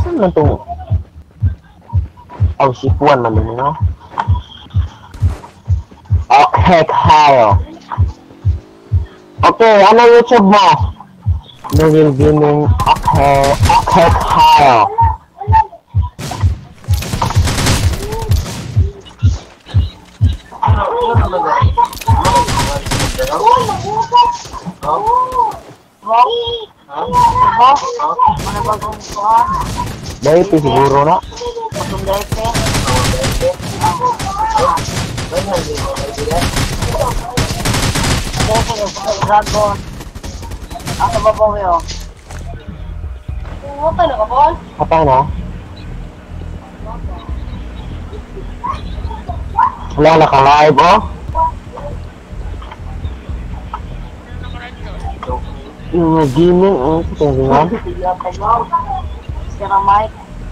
Saan na itong... Oh, sipuan man din, no? Okay, Kyle. Okay, ano YouTube mo? Nugil Gaming. Okay, Kyle. Dahil siguro na. Dragon. Asa ba po yun? Patay na ka, Paul? Patay na? Wala naka-live, oh? Yung gaming, oh, ito yung nga. Sira Mike.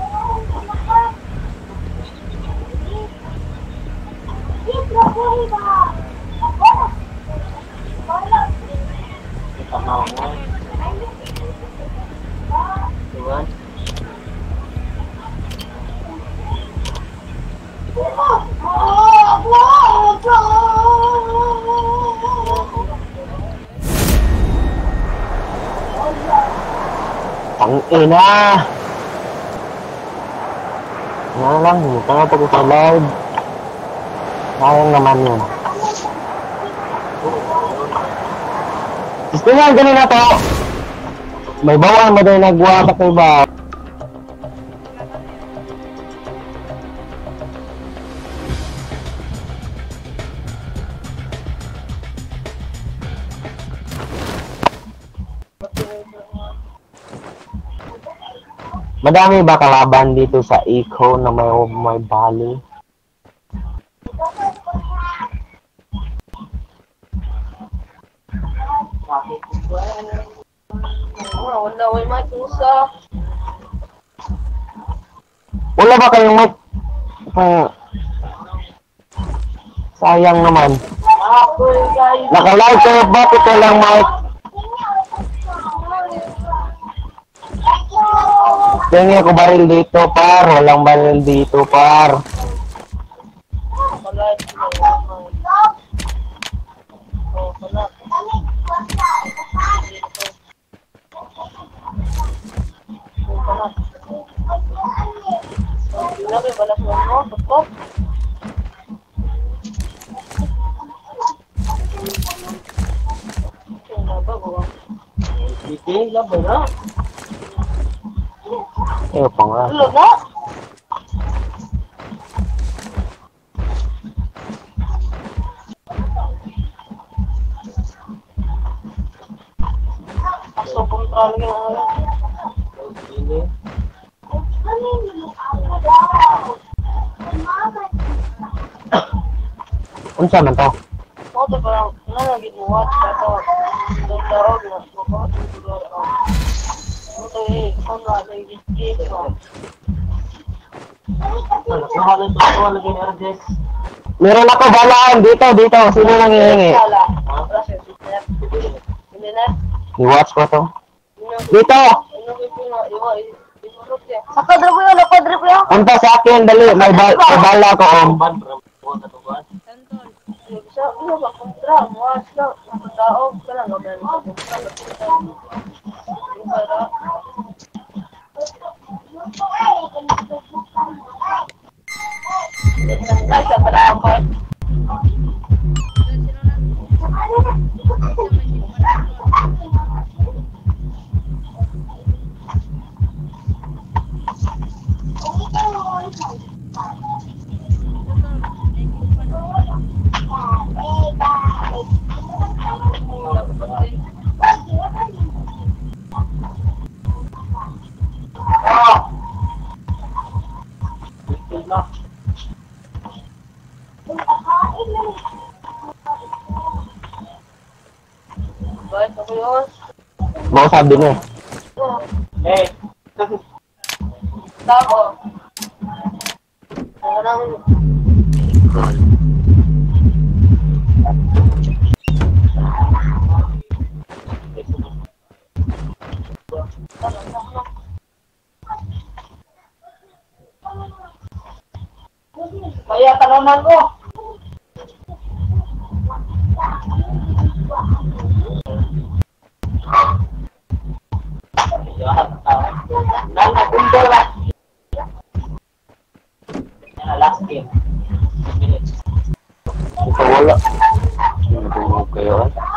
Tangina! Nga lang, hindi ka nga pag sa live. Sayang naman yun. Gusto nga, ganun na to. May bawang mo din nagwapak na iba. Madami ba kalaban dito sa Eco na may bali? Wala, may Mike Musa. Wala ba kayong mic? Sayang naman. Naka-live kayo, bakit walang mic? Tingin ko baril dito, par. Walang baril dito, par. Eh, pa nga. Pasok kong talaga ng Unsa man to? Moto parang nanagin mo watch ito. Doon laro na mo. Moto eh, kung na ay gigit ko. Wala to wala kay RDS. Meron ako balaan dito. Sino nang hihingi? I-watch ko to. Dito! Nakadre ko yun. Punta sa akin, dali. May bala ko, Sa iyo ba kontra mo sa tao ka lang gaban Baik, ako yun. Mau sabi niya. Eh. Tako. Parang... Kaya tanungan ko. Nagundol lang. Last game. Minutes. Ito wala. Nagulog kayo.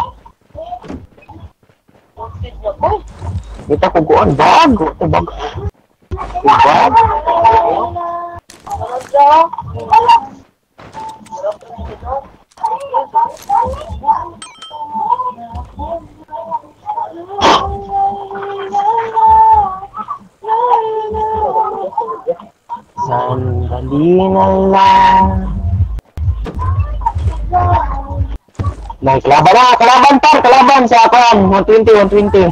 Kita ko kuan bag. Ito bag. Bag. Ano daw? Sandali na lang. May kalaban na, kalaban sa akuan, 120.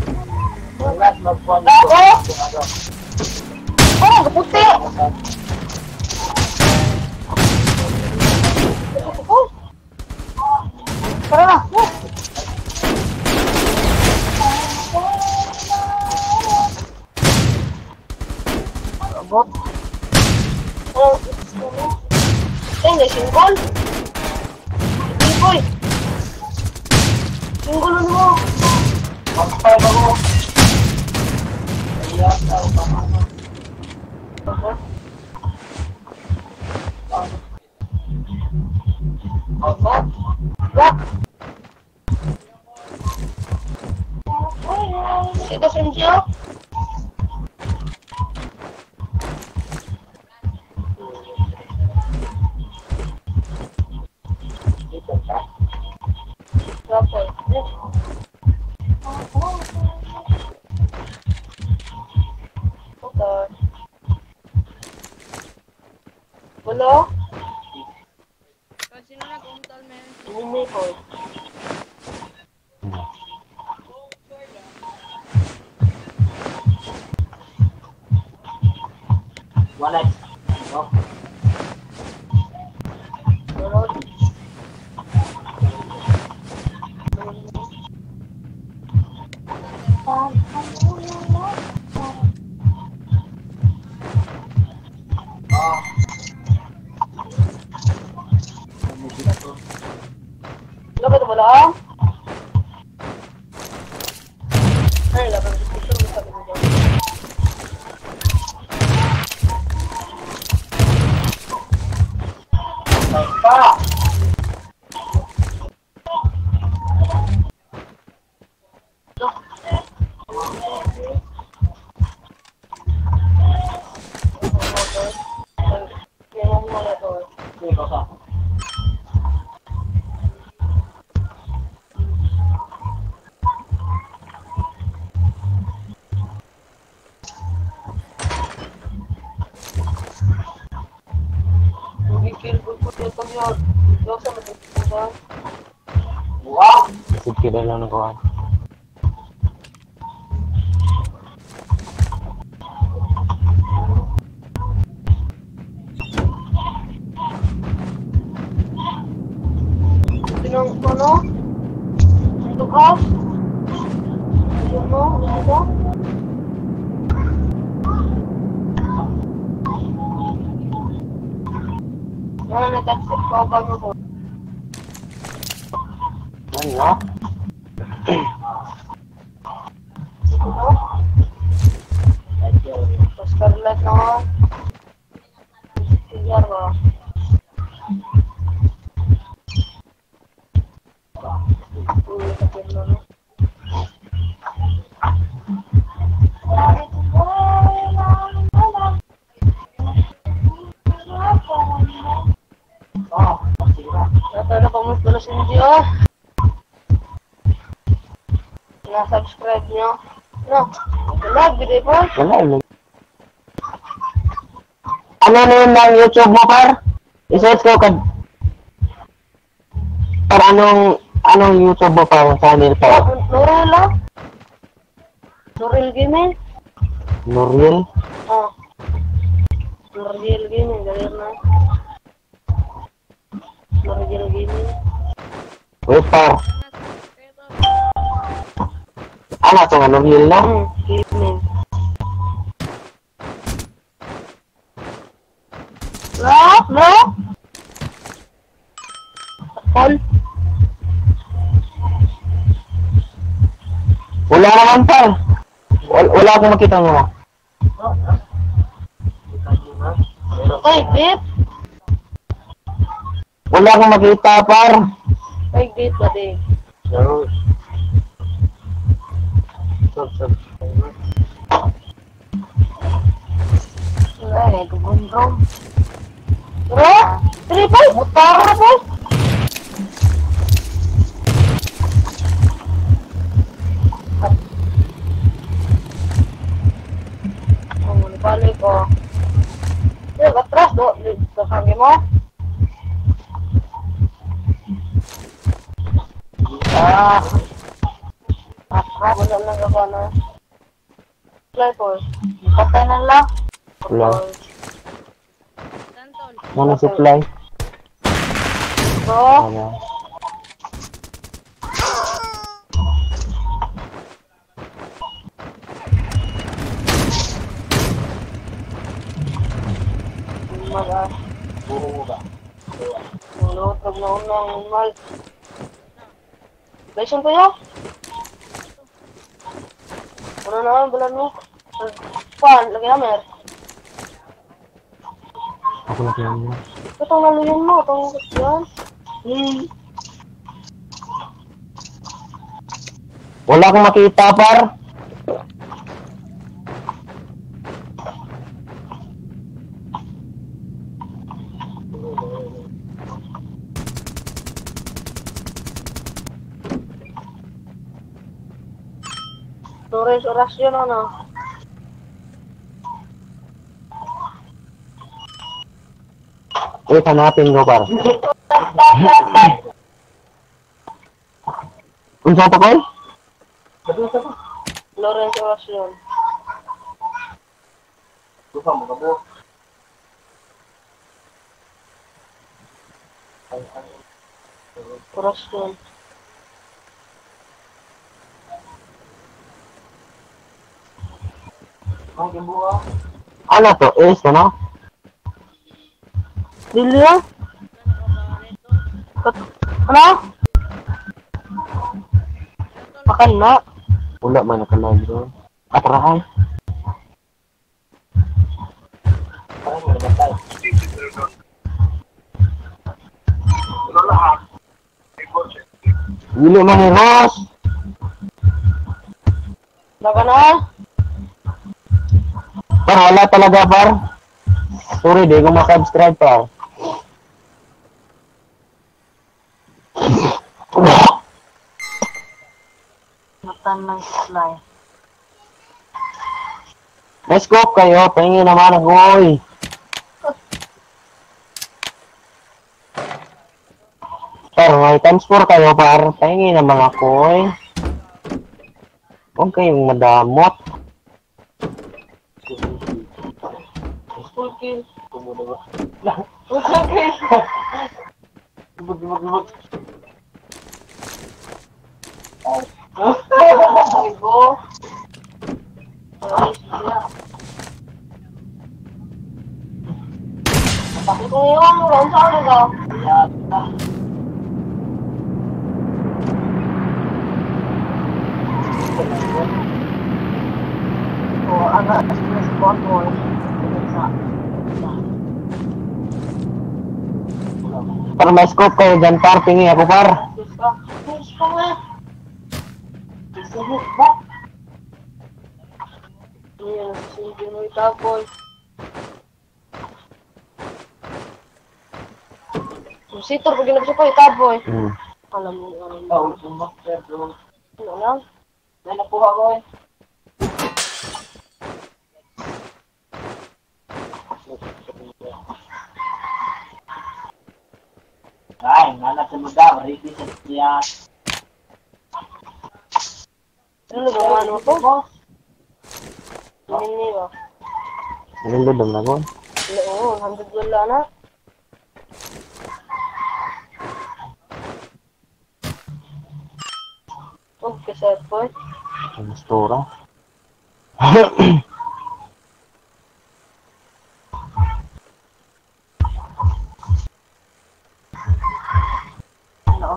Ako? Oh, puti! Tara na! Robot? Oh, may singgol! Singgol! Singgol mo! Magpapay ba mo? Ayan, tao pa mo. Robot? Robot? Rock! Ito Sinjo? Robot? Okay. Hello? Sino nag-umtal, men? Hindi ko. Wallet. Oh. Ano ba ito wala? Ay, labang dito sa sabi mo dyan. Ay pa! Wow! Sige na lang kuan. Pinang ano? Ito ka? Ano? Ito? Ano na-taxi ko ba mo? Ano? Ito? Scarlet na nga. Sigar ba? Uy, kapit na no? Natala pa mo pala sa video. Na-subscribe nyo. No? Wala, bigay pa. Wala. Ano na yun ng YouTube mo, par? I-search ko ka. Par, anong YouTube mo, par? Channel, par? Nuril lang. Nuril Gaming. Nuriel? Oh. Nuril Gaming, galir na. Nuril Gaming. Wait, par. Ano ito nga, Nuriel na? Gaming. What? No? Paul? Wala naman par. Wala akong makita mo. Ay, bit. Wala akong makita par. Ay, bit ba di? Wala eh, gugundrong. Bro? Tripay? Buta ka na po? Balik ko. Atras do. Sasangi mo? Wala lang ako na. Fly po. Patay na lang. Wala. Ano supply? Bro? Wala. Lutog na unang mal. Bison ko yun? Ano naman, bulan mo? Pan, lagi namer. Ako na kaya mo. Itong naluyan mo, itong yan. Wala akong makita par. Torres orasyon ano? Hanapin ko par. Unsa pa ko? Lawrence orasyon. Orasyon. Ano to? Is ano? Dili ya? Ano? Makan na. Wala man nakalain doon. Atrahan. Dili man ni Ross. Baka na? Par, wala talaga par. Sorry, di ko makasubscribe par. Matan ng supply. May scope kayo, pahingi naman ako oy. Par, may times 4 kayo par, pahingi naman ako oy. Huwag kayong madamot. Full kill. Full kill. Ay, go. Bakit ko yung round sa ulit daw? Oh, agak stress buat boy. Par, may scope kayo dyan par, pingi ako par. Iya, sige mo itaboy. Sitor, pag ginapos ko itaboy. Alam mo, ano lang? May nakuha ko eh. Ay, nanak sa lugar, ready sa siya. Ano ba ano to? Hindi ba? Nalilodom na ko. Oo, 100 wala na. Okay, sir po. Ang stora.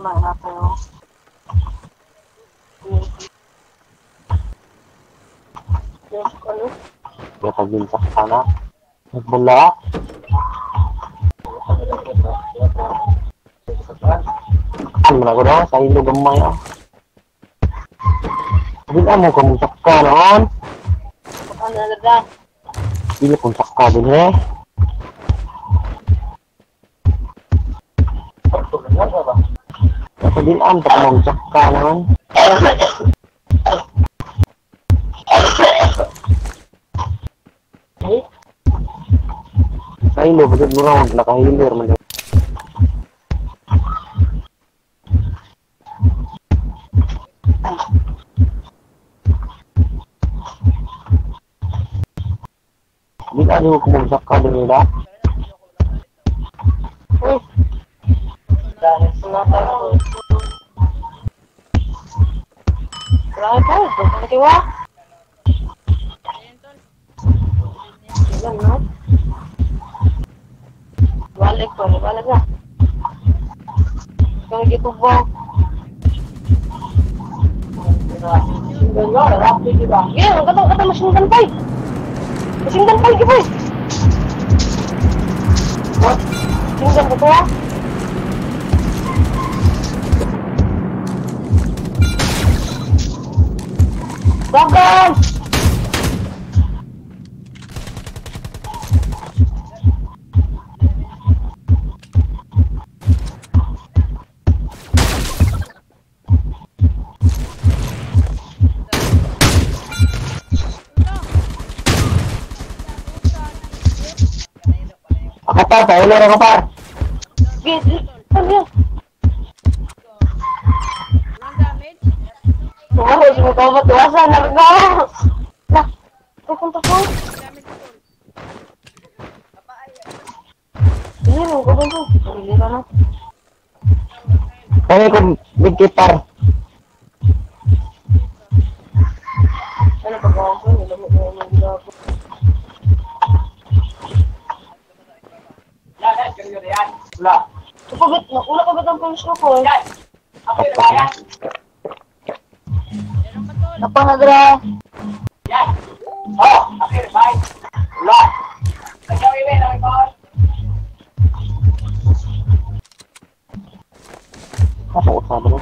na natin yung yes, ano? Pagbilsak sana. Nagbula. Ano na ko daw? Sa ilo gamay ah. Bila mo kung ka noon. Ano na nagda? Bila kung ka din eh. Dapat din ang tapos mong ka noon. Sa ilo, bakit mo raw nakahilir man daw. Bila niyo kung ka din nila. Uy! Dahil sila tayo. Wala tayo. Doon ka kiwa. Ilan na? Balik ko. Balik na. Kaya gitubang. Yeah, kata masinggan pa. Masinggan pa gitu. What? Masinggan ko ah. Gagal. Kapar, paulo na kapar. Gitu. Ano? Oh, semua kau bertuasan harga. Lah, tekan. Ini mau kau bantu. Ini kan. Kaya kung bigkipar. Ano pa ako? Nilamit mo yung ginawa. Wala pa ba ang pulis ko? Apa nagra? Apa usaha dulu?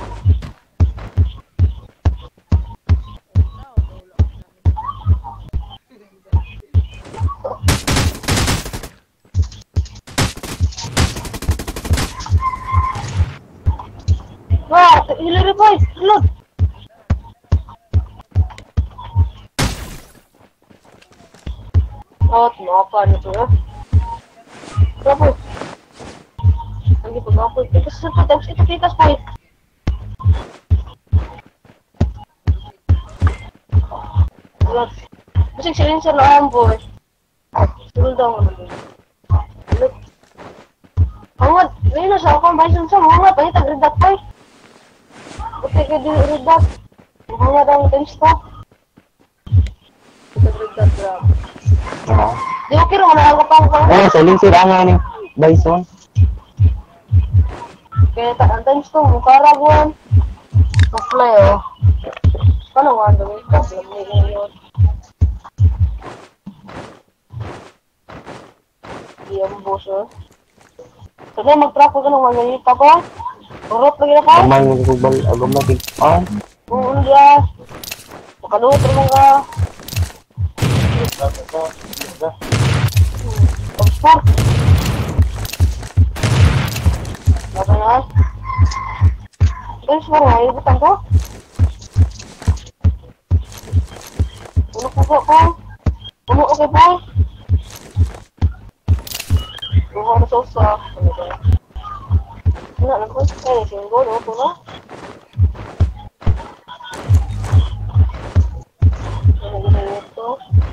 Wah, hilari boy, look. Oh, kenapa itu ya? Berapa? Lagi berapa? Itu seperti itu kita boy. Look, musik silencer na boy. Sulul dong. Look. Awat, ini sa akong bison sa mga pa itag redat boy. Buti ka di redat. Mga daw times to. Itag redat bro. Ah. Di okay rin, wala ako pang pang. Oh, saling sila nga ni Bison. Kaya ang times to, mukara buwan. Play oh. Paano nga ang dami? Problem nila yun. Di ang boso. Sabi mag-trap ko ka nung mga pa ko. Urot lagi na ka. Kamay mo kubal, agam na big on. Oo, diya. Makaluot naman ka. Pag-sport. Laba na. Guys, parang naibutan ko. Ulo po ko. Ulo okay po. Ulo na sosa. Wala na po. Ay, single. Ulo na. Ito.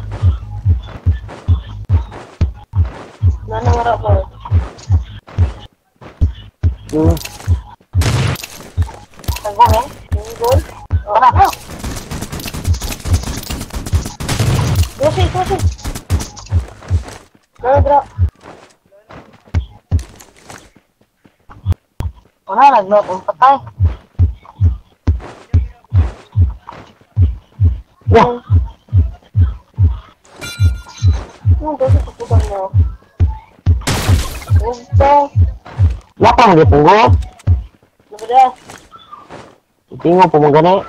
Nanangarap mo. Tagong eh. Single. Wala po. Tusi. Nandra. Wala, nag-knock ang patay. Wah! Ano ba sa kaputan mo? Ito. Lapa mo di punggot. Ano ba da? Tingnan po mo gani.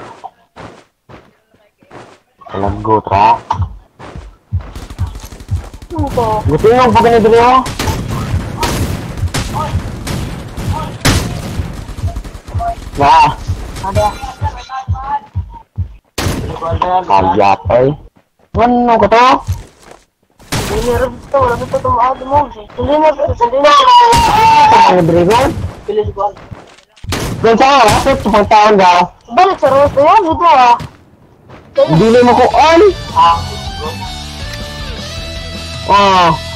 Lago tra. Ano to? Tingnan po gani dito. Nah, Ada. kaya ay. Ano ko to? Hindi rin ito. Wala ito tumaad mo. Hindi na ito. Hindi na Ang drigon. Pilis ko. Doon sa akin, sa taon daw. Balik sa rosto yan. Dito ah. Dili mo ko on. Ah.